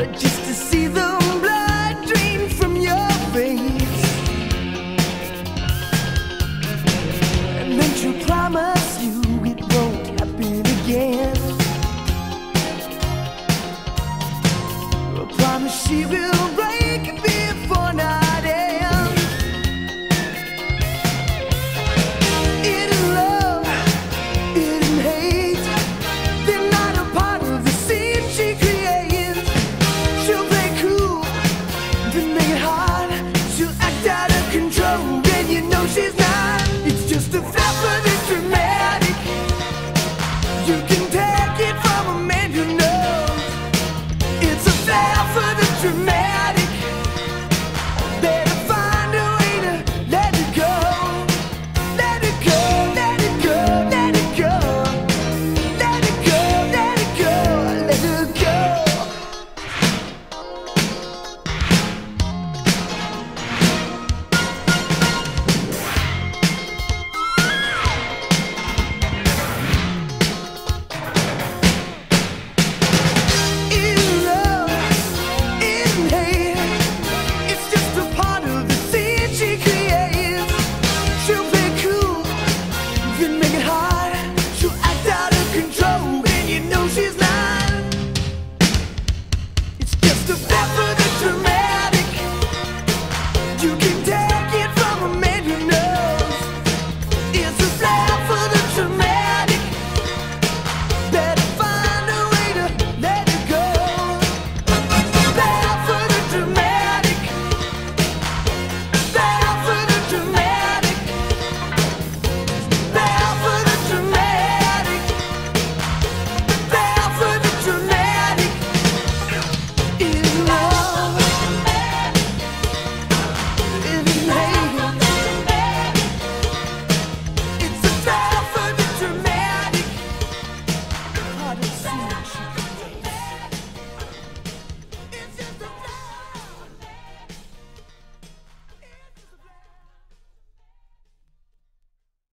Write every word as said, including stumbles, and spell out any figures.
just to see the blood drain from your face, and then she'll promise you it won't happen again. I promise she will break before night ends. It is love, it is hate. They're not a part of the scene she creates. She'll play cool, then make it hard. She'll act out of control, and you know she's not. It's just a Flair For The Dramatic. You can take it from a man who knows. It's a Flair For The Dramatic. Better find a way to let it go. Let it go, let it go, let it go. Let it go, let it go, let it go. In love, in hate, it's just a part of the scene she creates. She'll play cool, then make it hard. She'll act out of control, and you know she's not. It's just a Flair For The Dramatic. You can take it from a man who knows. It's a Flair For The Dramatic. Better find a way to let it go. Flair For The Dramatic. Flair For The Dramatic. Flair For The Dramatic. Flair For The Dramatic. Is love, is hate. It's a Flair For The Dramatic. Part of the scene she